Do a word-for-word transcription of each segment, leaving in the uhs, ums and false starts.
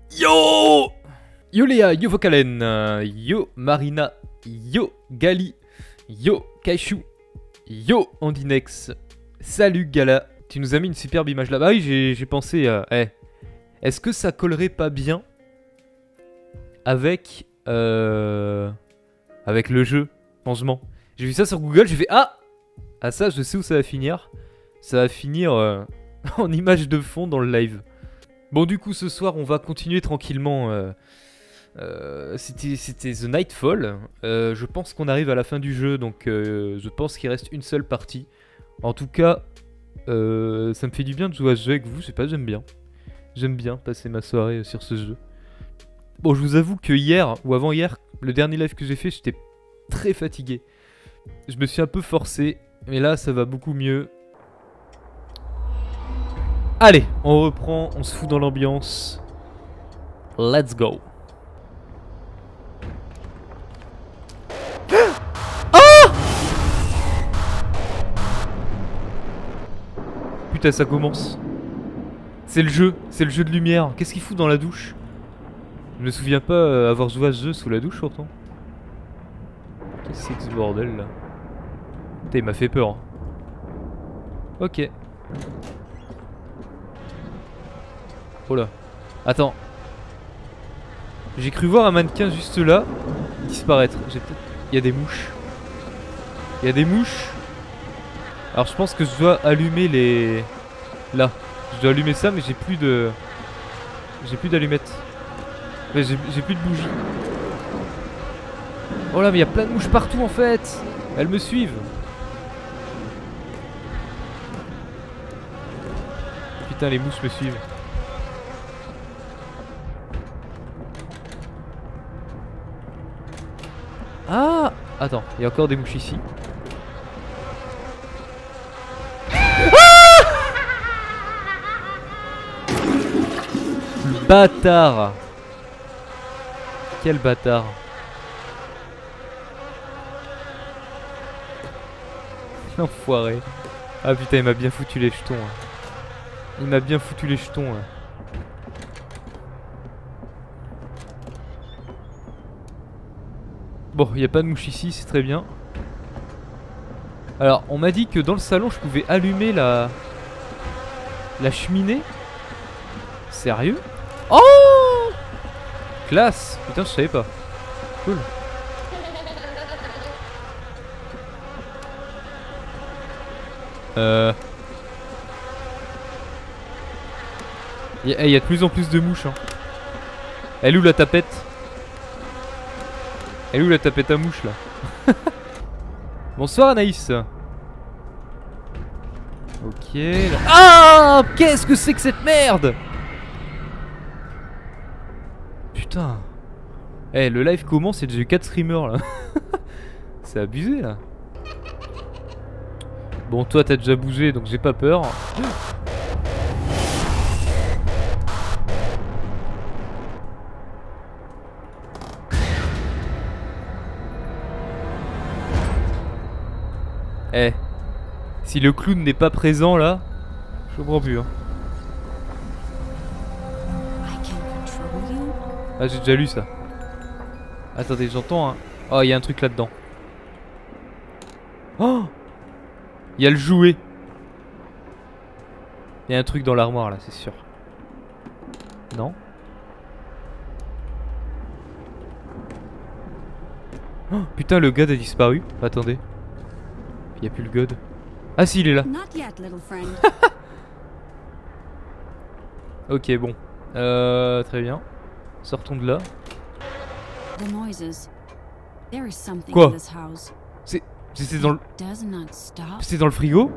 Yo Yo Léa, yo Vocalen, euh, yo Marina, yo Gali, yo Kaishu, yo Andinex, salut Gala. Tu nous as mis une superbe image là. Bah oui, j'ai pensé, euh, hey, est-ce que ça collerait pas bien avec, euh, avec le jeu, changement. J'ai vu ça sur Google, j'ai fait ah Ah ça, je sais où ça va finir. Ça va finir euh, en image de fond dans le live. Bon, du coup, ce soir, on va continuer tranquillement. Euh, euh, C'était The Nightfall. Euh, je pense qu'on arrive à la fin du jeu, donc euh, je pense qu'il reste une seule partie. En tout cas, euh, ça me fait du bien de jouer à ce jeu avec vous. Je sais pas, j'aime bien. J'aime bien passer ma soirée sur ce jeu. Bon, je vous avoue que hier, ou avant-hier, le dernier live que j'ai fait, j'étais très fatigué. Je me suis un peu forcé, mais là, ça va beaucoup mieux. Allez, on reprend, on se fout dans l'ambiance. Let's go. Ah! Putain, ça commence. C'est le jeu, c'est le jeu de lumière. Qu'est-ce qu'il fout dans la douche? Je me souviens pas avoir joué à ce jeu sous la douche pourtant. Qu'est-ce que c'est que ce bordel là? Putain, il m'a fait peur. Ok. Oh là. Attends. J'ai cru voir un mannequin juste là disparaître. Il y a des mouches. Il y a des mouches. Alors je pense que je dois allumer les... Là. Je dois allumer ça mais j'ai plus de... J'ai plus d'allumettes. Ouais, j'ai plus de bougies. Oh là mais il y a plein de mouches partout en fait. Elles me suivent. Putain, les mouches me suivent. Ah! Attends, il y a encore des mouches ici. Ah! Le bâtard! Quel bâtard! L'enfoiré. Ah putain, il m'a bien foutu les jetons. Hein. Il m'a bien foutu les jetons. Hein. Bon, il n'y a pas de mouche ici, c'est très bien. Alors, on m'a dit que dans le salon, je pouvais allumer la... La cheminée. Sérieux? Oh! Classe! Putain, je savais pas. Cool. Euh... Il y, a, y a de plus en plus de mouches. Hein. Elle est où la tapette? Elle est où la tapette à mouche là? Bonsoir Anaïs. Ok. Là. Ah! Qu'est-ce que c'est que cette merde? Putain. Eh, hey, le live commence et j'ai eu quatre streamers là. C'est abusé là. Bon, toi t'as déjà bougé donc j'ai pas peur. Eh, si le clown n'est pas présent là, je comprends plus. Hein. Ah, j'ai déjà lu ça. Attendez, j'entends un... Oh, il y a un truc là-dedans. Oh! Il y a le jouet. Il y a un truc dans l'armoire là, c'est sûr. Non? Oh, putain, le god a disparu. Attendez. Il n'y a plus le god. Ah si, il est là. Ok, bon. Euh, très bien. Sortons de là. Quoi? C'est... C'est dans le... C'est dans le frigo?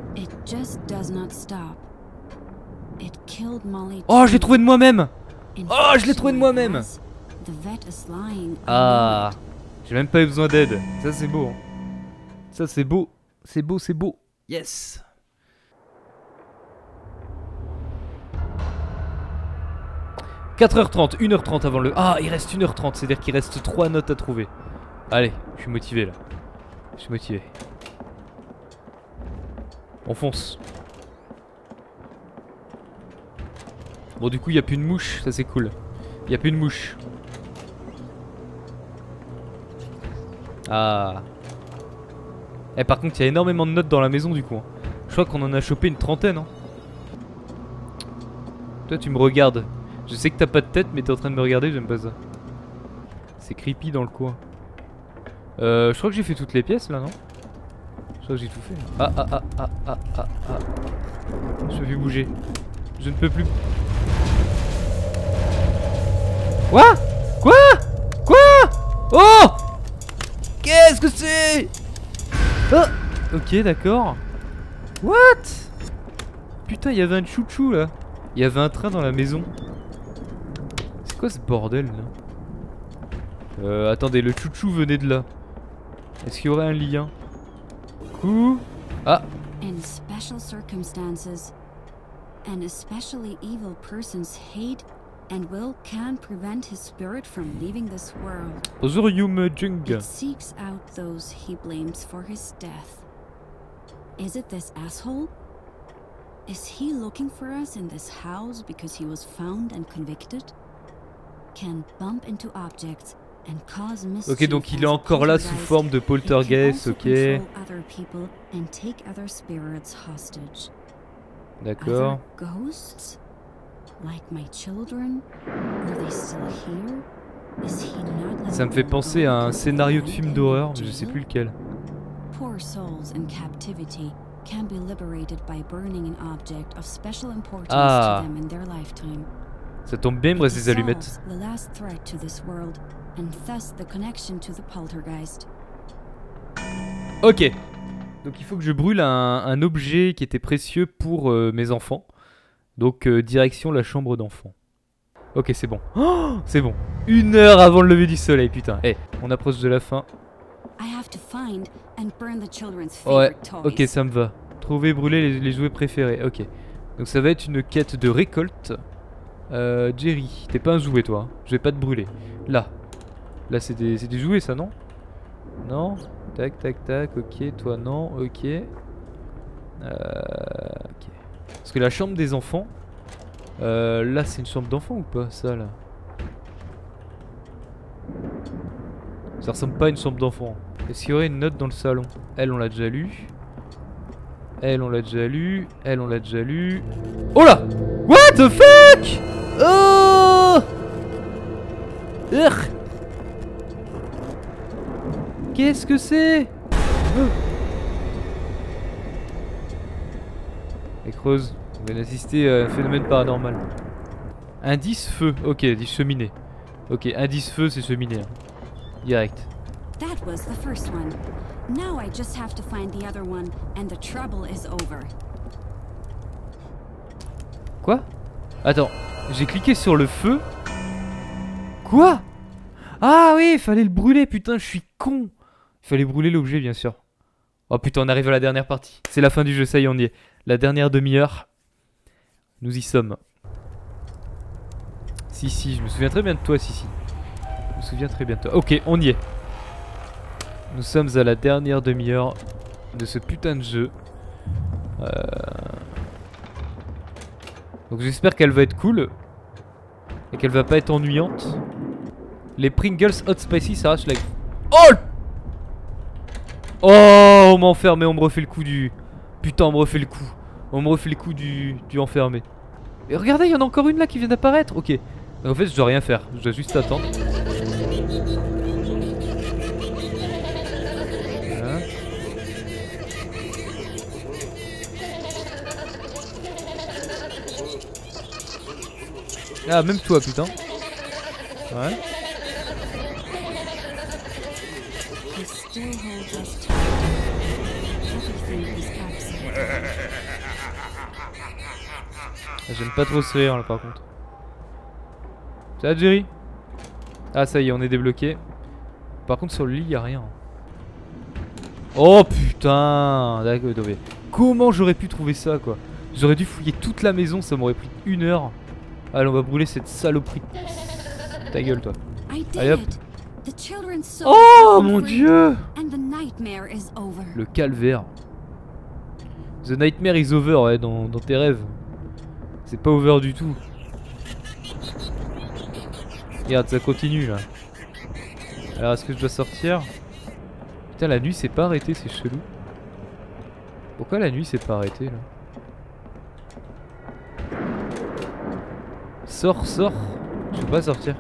Oh, je l'ai trouvé de moi-même! Oh, je l'ai trouvé de moi-même! Ah, j'ai même pas eu besoin d'aide. Ça, c'est beau. Hein. Ça, c'est beau. C'est beau, c'est beau. Yes! quatre heures trente, une heure trente avant le... Ah, il reste une heure trente, c'est-à-dire qu'il reste trois notes à trouver. Allez, je suis motivé là. Je suis motivé. On fonce. Bon, du coup, il n'y a plus de mouches, ça c'est cool. Y a plus de mouche. Ah. Eh par contre il y a énormément de notes dans la maison du coup. Je crois qu'on en a chopé une trentaine hein. Toi tu me regardes. Je sais que t'as pas de tête mais t'es en train de me regarder, j'aime pas ça. C'est creepy dans le coin. Euh je crois que j'ai fait toutes les pièces là non? Je crois que j'ai tout fait. Ah ah ah ah ah ah ah. Je peux plus bouger. Je ne peux plus. Quoi? Quoi? Quoi? Oh! Qu'est-ce que c'est? Oh! Ok d'accord. What? Putain, il y avait un chouchou là. Il y avait un train dans la maison. C'est quoi ce bordel là? Euh, attendez, le chouchou venait de là. Est-ce qu'il y aurait un lien? Coucou. Ah. In special circumstances, an especially evil person's hate and will can prevent his spirit from leaving this world. Ozurium Jung. It seeks out those he blames for his death. Is it this asshole? Is he looking for us in this house because he was found and convicted? Can bump into objects and cause mischief. Ok, donc il est encore là sous forme de poltergeist, ok. D'accord. Ghosts? Like my children? Are they still here? Is he not Ça me fait penser à un scénario de film d'horreur, mais je sais plus lequel. Poor souls in captivity can be liberated by burning an object of special importance Ah. to them in their lifetime. Ça tombe bien, il me reste des allumettes. The last threat to this world, and thus the connection to the poltergeist. Ok. Donc il faut que je brûle un, un objet qui était précieux pour euh, mes enfants. Donc euh, direction la chambre d'enfant. Ok, c'est bon. Oh, c'est bon. Une heure avant le lever du soleil, putain. Eh, hey, on approche de la fin. I have to find and burn the children's Ouais, favorite toys. ok, ça me va. Trouver, brûler les, les jouets préférés. Ok. Donc ça va être une quête de récolte. Euh, Jerry, t'es pas un jouet toi. Hein. Je vais pas te brûler. Là. Là, c'est des, c'est des jouets, ça, non? Non. Tac, tac, tac. Ok, toi, non. Ok. Euh, ok. Parce que la chambre des enfants. Euh, là, c'est une chambre d'enfant ou pas, ça, là? Ça ressemble pas à une chambre d'enfant. Est-ce qu'il y aurait une note dans le salon? Elle, on l'a déjà lu. Elle, on l'a déjà lu. Elle, on l'a déjà lu. Oh là! What the fuck? Oh! Urgh. Qu'est-ce que c'est? Oh. Et creuse. On vient d'assister à un phénomène paranormal. Indice feu. Ok, indice cheminée. Ok, indice feu, c'est cheminée. Hein. Direct. That was the first one. Now I just have to find the other one and the trouble is over. Quoi? Attends, j'ai cliqué sur le feu. Quoi? Ah oui, il fallait le brûler, putain, je suis con. Il fallait brûler l'objet, bien sûr. Oh putain, on arrive à la dernière partie. C'est la fin du jeu, ça y est, on y est. La dernière demi-heure. Nous y sommes. Si, si, je me souviens très bien de toi, si, si. Je me souviens très bien de toi. Ok, on y est. Nous sommes à la dernière demi-heure de ce putain de jeu. Euh... Donc j'espère qu'elle va être cool. Et qu'elle va pas être ennuyante. Les Pringles Hot Spicy, ça arrache la... Oh! Oh, on m'a enfermé, on me refait le coup du... Putain, on me refait le coup. On me refait le coup du, du enfermé. Et regardez, il y en a encore une là qui vient d'apparaître. Ok. Donc en fait, je dois rien faire. Je dois juste attendre. Voilà. Ah, même toi, putain. Ouais. J'aime pas trop ce rire là par contre. Salut Jerry. Ah ça y est, on est débloqué. Par contre sur le lit y a rien. Oh putain. D'accord. Comment j'aurais pu trouver ça quoi? J'aurais dû fouiller toute la maison, ça m'aurait pris une heure. Allez, on va brûler cette saloperie. Ta gueule toi. Allez hop. Oh mon dieu. Le calvaire. The nightmare is over, ouais, dans, dans tes rêves. C'est pas over du tout. Regarde, ça continue là. Alors est-ce que je dois sortir? Putain, la nuit s'est pas arrêtée, c'est chelou. Pourquoi la nuit s'est pas arrêtée là? Sors, sors. Je peux pas sortir.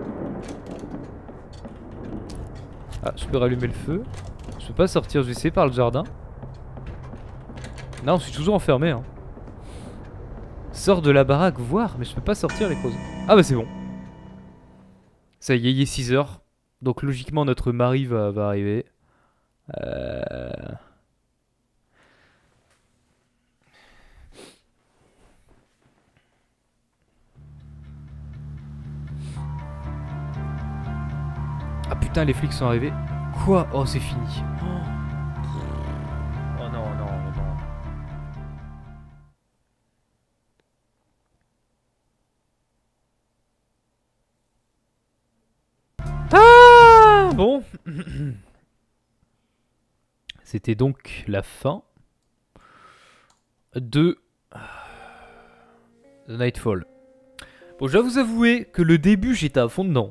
Ah, je peux rallumer le feu. Je peux pas sortir, je vais essayer par le jardin. Non, je suis toujours enfermé hein. Sors de la baraque, voir. Mais je peux pas sortir les causes. Ah bah c'est bon. Ça y est, il est six heures. Donc logiquement notre mari va, va arriver. Euh... Ah putain, les flics sont arrivés. Quoi? Oh, c'est fini. Oh non, non, non. Ah bon. C'était donc la fin de The Nightfall. Bon, je dois vous avouer que le début, j'étais à fond dedans.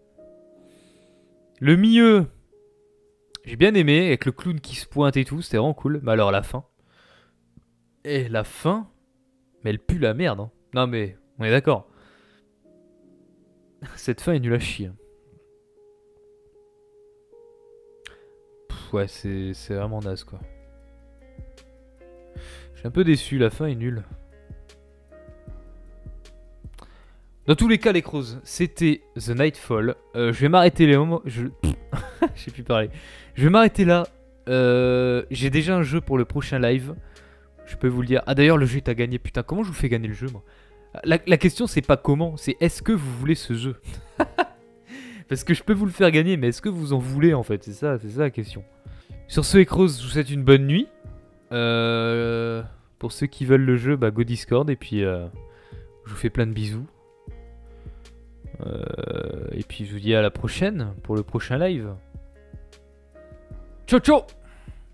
Le milieu, j'ai bien aimé, avec le clown qui se pointe et tout, c'était vraiment cool. Mais alors la fin. Et la fin, mais elle pue la merde. Hein. Non mais, on est d'accord. Cette fin est nulle à chier. Pff, ouais, c'est vraiment naze quoi. Je suis un peu déçu, la fin est nulle. Dans tous les cas, les crozes, c'était The Nightfall. Euh, je vais m'arrêter les moments. Je sais plus parler. Je vais m'arrêter là. Euh, J'ai déjà un jeu pour le prochain live. Je peux vous le dire. Ah d'ailleurs, le jeu est à gagner. Putain, comment je vous fais gagner le jeu, moi? La, la question, c'est pas comment, c'est est-ce que vous voulez ce jeu? Parce que je peux vous le faire gagner, mais est-ce que vous en voulez en fait? C'est ça, c'est ça la question. Sur ce, les crozes, je vous souhaite une bonne nuit. Euh, pour ceux qui veulent le jeu, bah go Discord et puis euh, je vous fais plein de bisous. Euh, et puis je vous dis à la prochaine pour le prochain live. Ciao ciao.